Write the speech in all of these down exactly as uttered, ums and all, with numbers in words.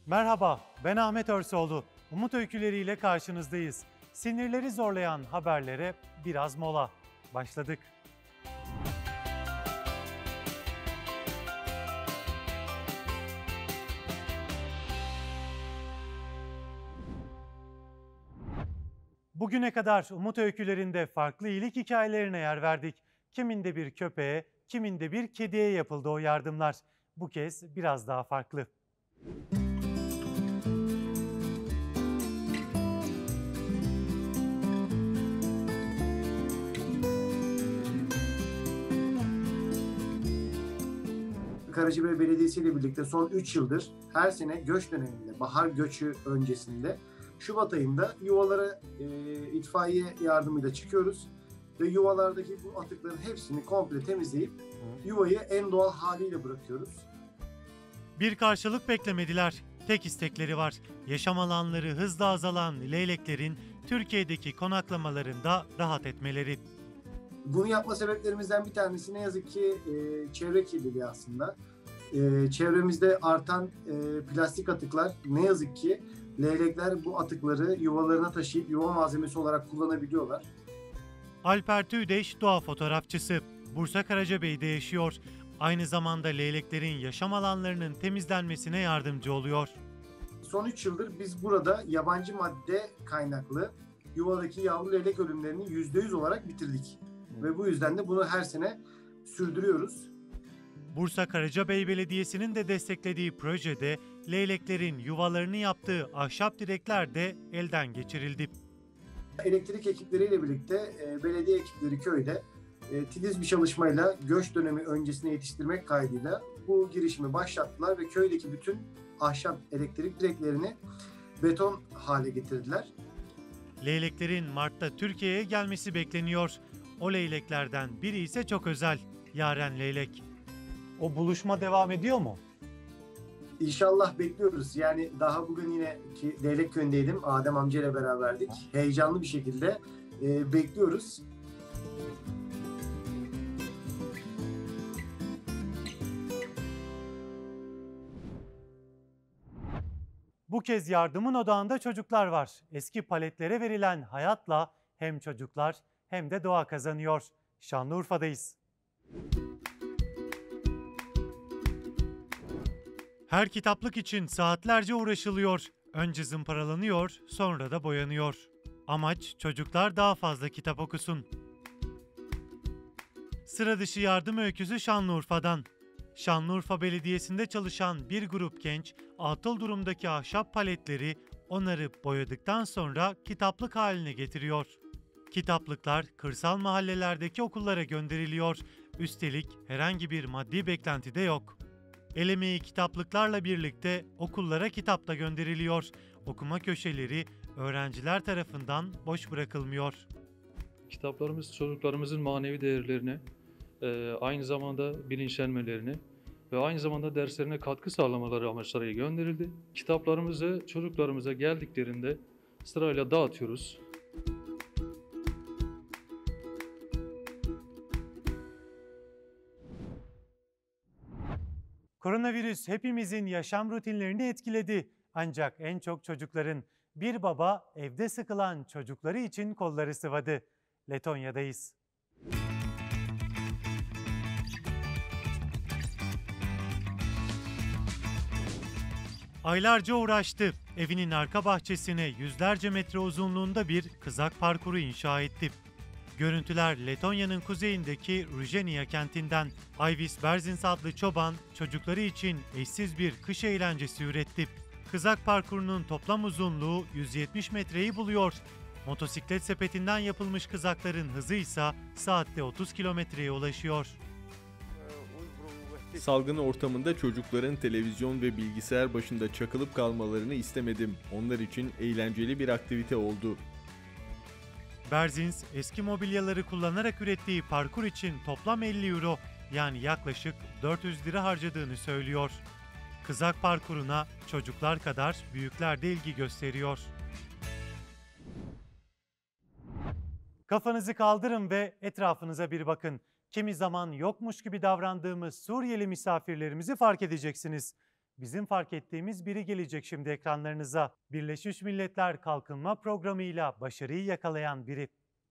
Merhaba, ben Ahmet Örsoğlu. Umut öyküleriyle karşınızdayız. Sinirleri zorlayan haberlere biraz mola. Başladık. Bugüne kadar Umut öykülerinde farklı iyilik hikayelerine yer verdik. Kiminde bir köpeğe, kiminde bir kediye yapıldı o yardımlar. Bu kez biraz daha farklı. Karacabey Belediyesi ile birlikte son üç yıldır her sene göç döneminde, bahar göçü öncesinde Şubat ayında yuvalara e, itfaiye yardımıyla çıkıyoruz ve yuvalardaki bu atıkların hepsini komple temizleyip yuvayı en doğal haliyle bırakıyoruz. Bir karşılık beklemediler. Tek istekleri var. Yaşam alanları hızla azalan leyleklerin Türkiye'deki konaklamalarında rahat etmeleri. Bunu yapma sebeplerimizden bir tanesi ne yazık ki e, çevre kirliliği aslında. E, çevremizde artan e, plastik atıklar ne yazık ki leylekler bu atıkları yuvalarına taşıyıp yuva malzemesi olarak kullanabiliyorlar. Alper Tüydeş doğa fotoğrafçısı. Bursa Karacabey'de yaşıyor. Aynı zamanda leyleklerin yaşam alanlarının temizlenmesine yardımcı oluyor. Son üç yıldır biz burada yabancı madde kaynaklı yuvadaki yavru leylek ölümlerini yüzde yüz olarak bitirdik. Ve bu yüzden de bunu her sene sürdürüyoruz. Bursa Karacabey Belediyesi'nin de desteklediği projede leyleklerin yuvalarını yaptığı ahşap direkler de elden geçirildi. Elektrik ekipleriyle birlikte e, belediye ekipleri köyde e, titiz bir çalışmayla göç dönemi öncesine yetiştirmek kaydıyla bu girişimi başlattılar ve köydeki bütün ahşap elektrik direklerini beton hale getirdiler. Leyleklerin Mart'ta Türkiye'ye gelmesi bekleniyor. O leyleklerden biri ise çok özel, Yaren Leylek. O buluşma devam ediyor mu? İnşallah bekliyoruz. Yani daha bugün yine ki Leylek Köyü'ndeydim. Adem amcayla beraberdik. Heyecanlı bir şekilde e, bekliyoruz. Bu kez yardımın odağında çocuklar var. Eski paletlere verilen hayatla hem çocuklar hem de doğa kazanıyor. Şanlıurfa'dayız. Her kitaplık için saatlerce uğraşılıyor. Önce zımparalanıyor, sonra da boyanıyor. Amaç çocuklar daha fazla kitap okusun. Sıra dışı yardım öyküsü Şanlıurfa'dan. Şanlıurfa Belediyesi'nde çalışan bir grup genç, atıl durumdaki ahşap paletleri onarıp boyadıktan sonra kitaplık haline getiriyor. Kitaplıklar kırsal mahallelerdeki okullara gönderiliyor. Üstelik herhangi bir maddi beklenti de yok. El emeği kitaplıklarla birlikte okullara kitap da gönderiliyor. Okuma köşeleri öğrenciler tarafından boş bırakılmıyor. Kitaplarımız çocuklarımızın manevi değerlerine, aynı zamanda bilinçlenmelerini ve aynı zamanda derslerine katkı sağlamaları amaçlarıyla gönderildi. Kitaplarımızı çocuklarımıza geldiklerinde sırayla dağıtıyoruz. Koronavirüs hepimizin yaşam rutinlerini etkiledi. Ancak en çok çocukların. Bir baba evde sıkılan çocukları için kolları sıvadı. Letonya'dayız. Aylarca uğraştı. Evinin arka bahçesine yüzlerce metre uzunluğunda bir kızak parkuru inşa etti. Görüntüler Letonya'nın kuzeyindeki Rujenia kentinden. Ayvis Berzins adlı çoban çocukları için eşsiz bir kış eğlencesi üretti. Kızak parkurunun toplam uzunluğu yüz yetmiş metreyi buluyor. Motosiklet sepetinden yapılmış kızakların hızı ise saatte otuz kilometreye ulaşıyor. Salgın ortamında çocukların televizyon ve bilgisayar başında çakılıp kalmalarını istemedim. Onlar için eğlenceli bir aktivite oldu. Berzins, eski mobilyaları kullanarak ürettiği parkur için toplam elli euro yani yaklaşık dört yüz lira harcadığını söylüyor. Kızak parkuruna çocuklar kadar büyükler de ilgi gösteriyor. Kafanızı kaldırın ve etrafınıza bir bakın. Kimi zaman yokmuş gibi davrandığımız Suriyeli misafirlerimizi fark edeceksiniz. Bizim fark ettiğimiz biri gelecek şimdi ekranlarınıza. Birleşmiş Milletler Kalkınma Programı'yla başarıyı yakalayan biri.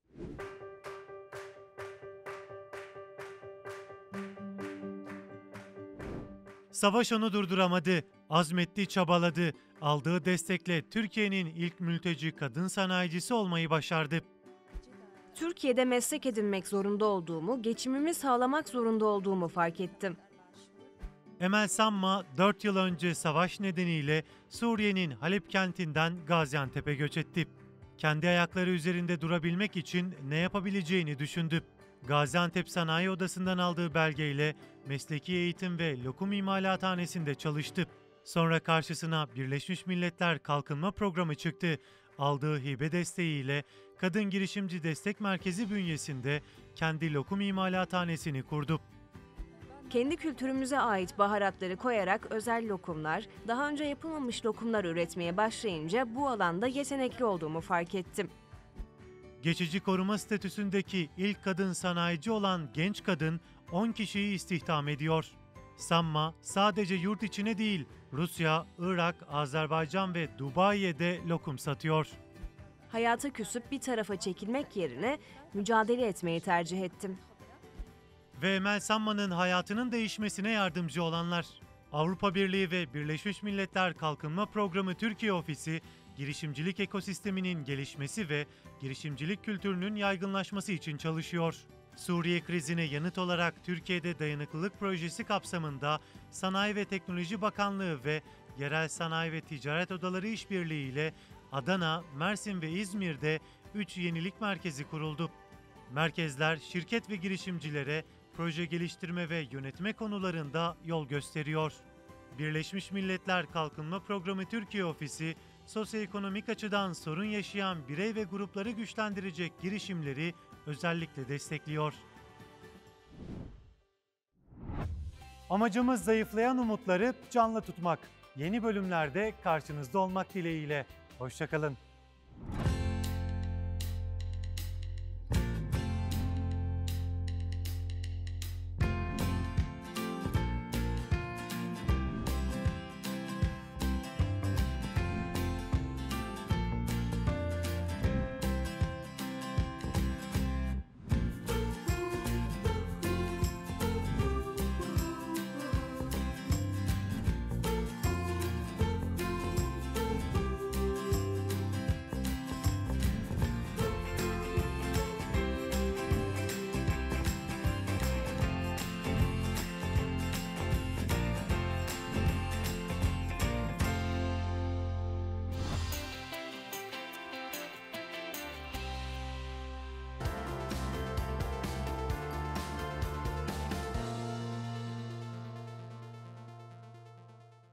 Savaş onu durduramadı, azmetti, çabaladı. Aldığı destekle Türkiye'nin ilk mülteci kadın sanayicisi olmayı başardı. Türkiye'de meslek edinmek zorunda olduğumu, geçimimi sağlamak zorunda olduğumu fark ettim. Emel Samma dört yıl önce savaş nedeniyle Suriye'nin Halep kentinden Gaziantep'e göç etti. Kendi ayakları üzerinde durabilmek için ne yapabileceğini düşündü. Gaziantep Sanayi Odası'ndan aldığı belgeyle mesleki eğitim ve lokum imalathanesinde çalıştı. Sonra karşısına Birleşmiş Milletler Kalkınma Programı çıktı. Aldığı hibe desteğiyle Kadın Girişimci Destek Merkezi bünyesinde kendi lokum imalathanesini kurdu. Kendi kültürümüze ait baharatları koyarak özel lokumlar, daha önce yapılmamış lokumlar üretmeye başlayınca bu alanda yetenekli olduğumu fark ettim. Geçici koruma statüsündeki ilk kadın sanayici olan genç kadın on kişiyi istihdam ediyor. Samma sadece yurt içine değil, Rusya, Irak, Azerbaycan ve Dubai'ye de lokum satıyor. Hayata küsüp bir tarafa çekilmek yerine mücadele etmeyi tercih ettim. Ve Emel Samma'nın hayatının değişmesine yardımcı olanlar. Avrupa Birliği ve Birleşmiş Milletler Kalkınma Programı Türkiye Ofisi, girişimcilik ekosisteminin gelişmesi ve girişimcilik kültürünün yaygınlaşması için çalışıyor. Suriye krizine yanıt olarak Türkiye'de dayanıklılık projesi kapsamında Sanayi ve Teknoloji Bakanlığı ve Yerel Sanayi ve Ticaret Odaları işbirliği ile Adana, Mersin ve İzmir'de üç yenilik merkezi kuruldu. Merkezler şirket ve girişimcilere proje geliştirme ve yönetme konularında yol gösteriyor. Birleşmiş Milletler Kalkınma Programı Türkiye Ofisi, sosyoekonomik açıdan sorun yaşayan birey ve grupları güçlendirecek girişimleri özellikle destekliyor. Amacımız zayıflayan umutları canlı tutmak. Yeni bölümlerde karşınızda olmak dileğiyle. Hoşça kalın.